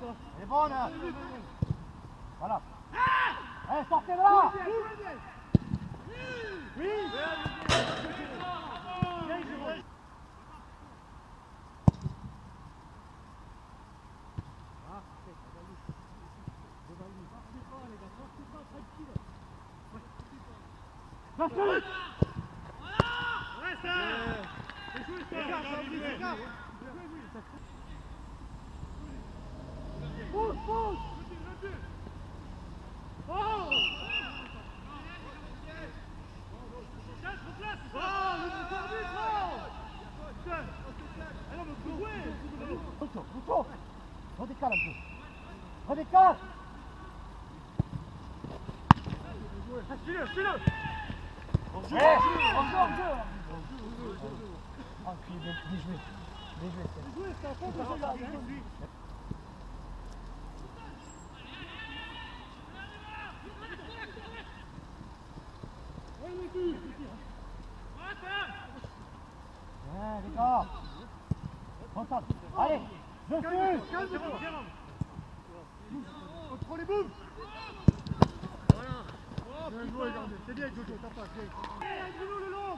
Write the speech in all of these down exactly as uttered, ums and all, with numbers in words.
Elle est bonne. Voilà. Allez, sortez de là. Oui. Pousse, pousse. Oh. Redécale un peu. Redécale. Suis-le, suis-le. En jeu, en jeu, en jeu. Ah, puis bien joué. Bien joué. Bien joué, c'est un fond de jeu là. Ouais, les gars. Concentre. Allez, je suis. Contrôle les boules. Voilà. Bien joué, regardez. C'est bien, Jojo, t'as pas. Allez, Bruno le long.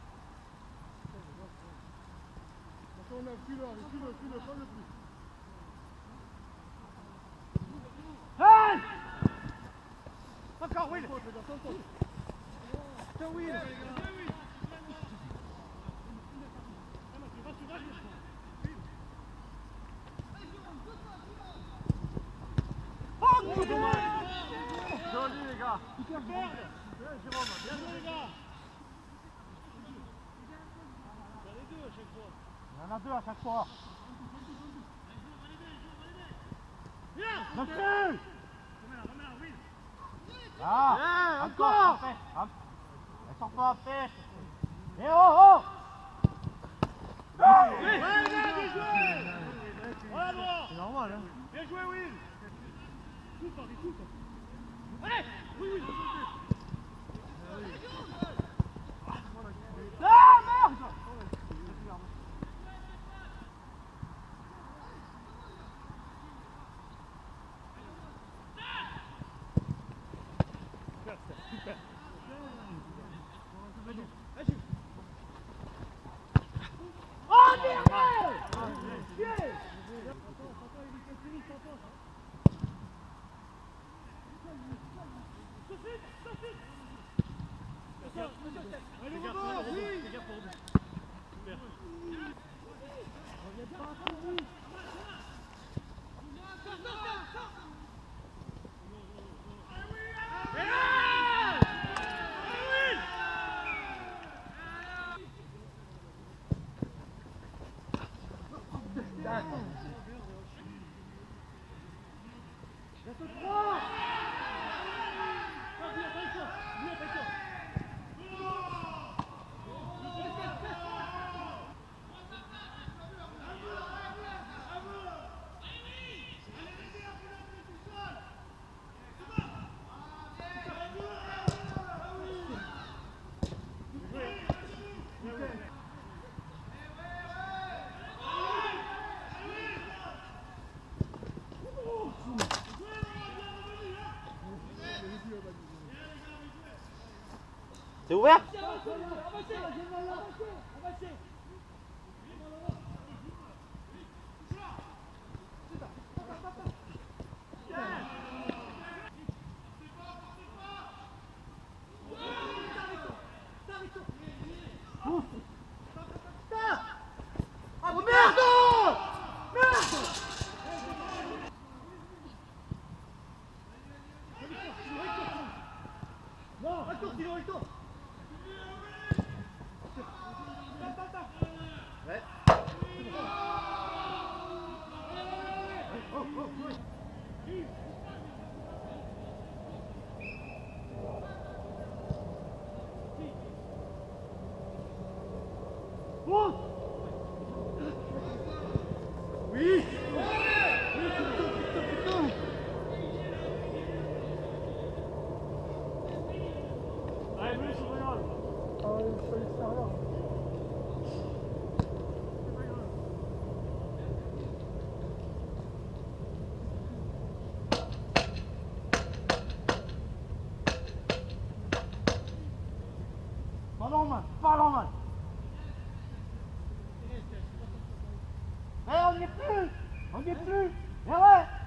On a suis-le, suis-le, suis-le, pas le plus. Hey! Encore Will! Tiens Will! Oh, dommage! Joli les gars! Bien Jérôme, bien joué les gars! Il y en a deux à chaque fois. Dessus! Ah! Encore! Elle sort pas après! Et oh oh! Bien joué! C'est normal hein! Bien joué Will! Allez! Oui oui! Ah merde! Super. Oh merde! C'est ouvert? Oh merde! Merde! Non, retourne, sinon retourne. Ouais. Oh, oh, oh. Oh. Oui. Allez, Bleu, c'est pas grave. Ah, il faut l'extérieur. on n'y est plus. On n'y est plus. Et ouais.